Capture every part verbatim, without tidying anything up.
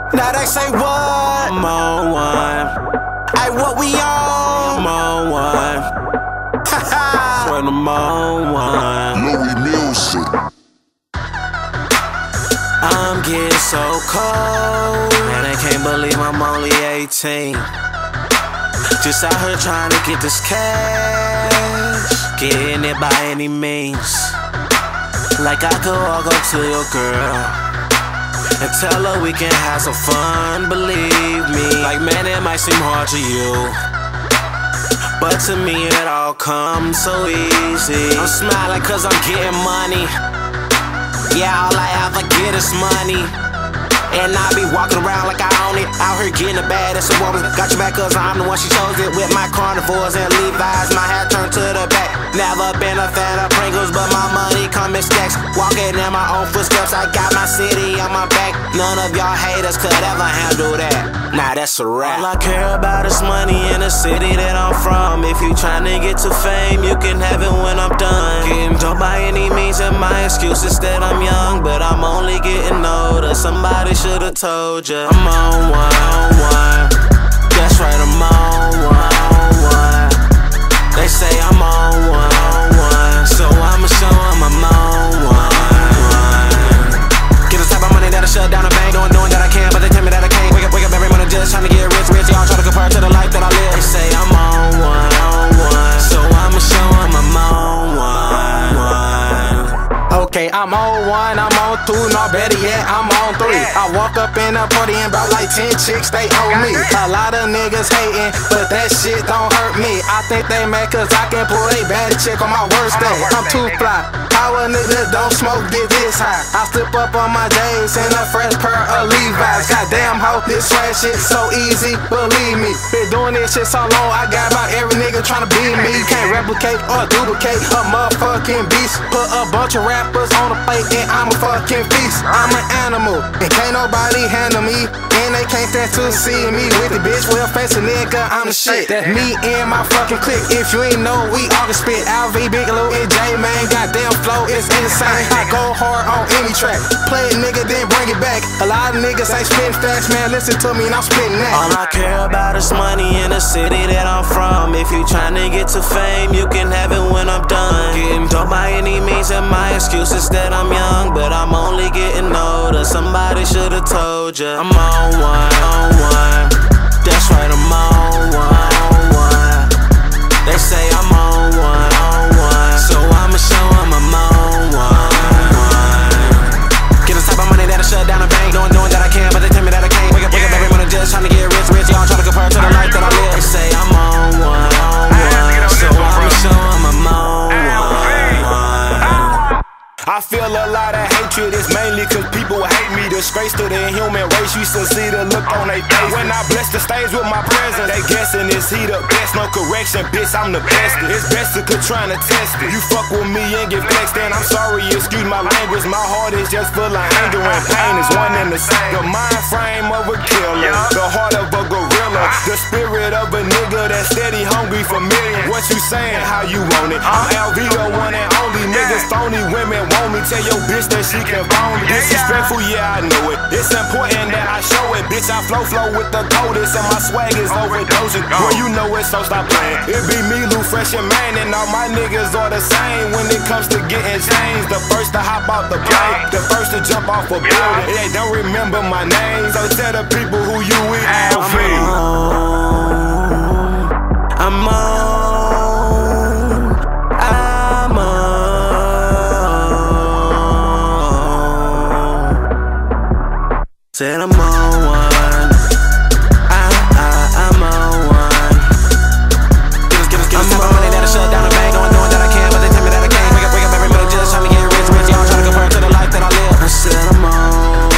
Now they say what? I'm on one. Ay, what we on? I'm on one. Haha. When I'm on one. Louis Music. I'm getting so cold, and I can't believe I'm only eighteen. Just out here trying to get this cash, getting it by any means. Like I could walk up to your girl and tell her we can have some fun, believe me. Like man, it might seem hard to you, but to me it all comes so easy. I'm smiling cause I'm getting money. Yeah, all I ever get is money, and I be walking around like I own it. Out here getting a bad as a woman. Got your back cause I'm the one she chose it. With my carnivores and Levi's, my hat turned to the back. Never been a fan of Pringles, but my money come in stacks. Walking in my own footsteps, I got my city on my back. None of y'all haters could ever handle that. Nah, that's a wrap. All I care about is money in the city that I'm from. If you tryna get to fame, you can have it when I'm done. Getting done by any means, and my excuse is that I'm young, but I'm only getting older. Somebody should've told ya I'm on one, on one. That's right, I'm on one, on one. They say I'm on one, on one. So I'ma show 'em I'm on one. Get a type of money that'll shut down a bank, knowing, knowing that I can, but they tell me that I can't. Wake up, wake up every morning just trying to get rich, rich. Y'all try to compare to the life that I live. They say I'm on one, on one. So I'ma show 'em I'm on one, one. Okay, I'm on one, I'm on two, no better yet, I'm on three. I walk up in a party and about like ten chicks, they owe me. A lot of niggas hating, but that shit don't hurt me. I think they mad cause I can pull a bad chick on my worst day. I'm too fly, how a nigga don't smoke get this high. I slip up on my days in a fresh pair of Levi's. Goddamn hoe, this swag shit so easy, believe me. Been doing this shit so long, I got about every nigga tryna beat me. You can't replicate or duplicate a motherfucking beast. Put a bunch of rappers on the plate and I'm a fucking beast. I'm an animal and can't nobody handle me, and they can't stand to see me with the bitch well face a nigga. I'm the shit. That's me and my fucking clique. If you ain't know, we all can spit. Al V, Bigelow, and J man, goddamn flow is insane. I go hard on any track. Play it nigga, then bring it back. A lot of niggas ain't spitting facts, man. Listen to me and I'm spitting that. All I care about is money in the city that I'm from. If you tryna get to fame, you can have it when I'm done. Getting done by any means, and my excuse is that I'm young, but I'm only getting older. Somebody should've told ya I'm on one, on one. That's right, I'm on one, on one. They say I'm on one, on one. So I'ma show 'em I'm on one, one. Get a type of money that'll shut down a bank, knowing, knowing that I can, but they tell me that I can't. Wake up, wake up every morning just trying to get rich, rich. Y'all trying to compare to the life that I live. They say I'm on one, on one. So I'ma show 'em I'm on one, one. I feel a lot of hatred, it's mainly cause people hate me. Disgrace to the human race, you should see the look on their face. When I bless the stage with my presence, they guessing is he the best? No correction, bitch, I'm the best. It's best to quit trying to test it. You fuck with me and get vexed, and I'm sorry, excuse my language. My heart is just full of anger and pain, is one and the same. The mind frame of a killer, the heart of a gorilla, the spirit of a nigga that's steady hungry for millions. What you saying, how you want it? I'm L V, the one and only. Niggas phony, women want me. Tell your bitch that she can phone me. Disrespectful, yeah, I know it. It's important that I show it. Bitch, I flow, flow with the coldest, and my swag is overdosing. Well, you know it, so stop playing. It be me, Lou, Fresh, and Man, and all my niggas are the same when it comes to getting changed. The first to hop out the plane, the first to jump off a building. They don't remember my name, so tell the people who you with. L V. I'm on. Said I'm on one. I, I, I'm on one. Get us, get us, get us type of money that'll shut down a bank, knowing, knowing that I can, but they tell me that I can't. Wake up, wake up every morning just trying to get rich, rich. Y'all trying to compare to the life that I live. I said I'm on,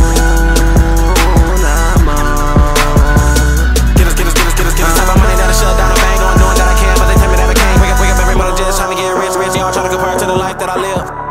I'm on. Get us, get us, get us, get us, get us type of money that'll shut down a bank, knowing, knowing that I can, but they tell me that I can't. Wake up, wake up every morning just trying to get rich, rich. Y'all trying to compare to the life that I live.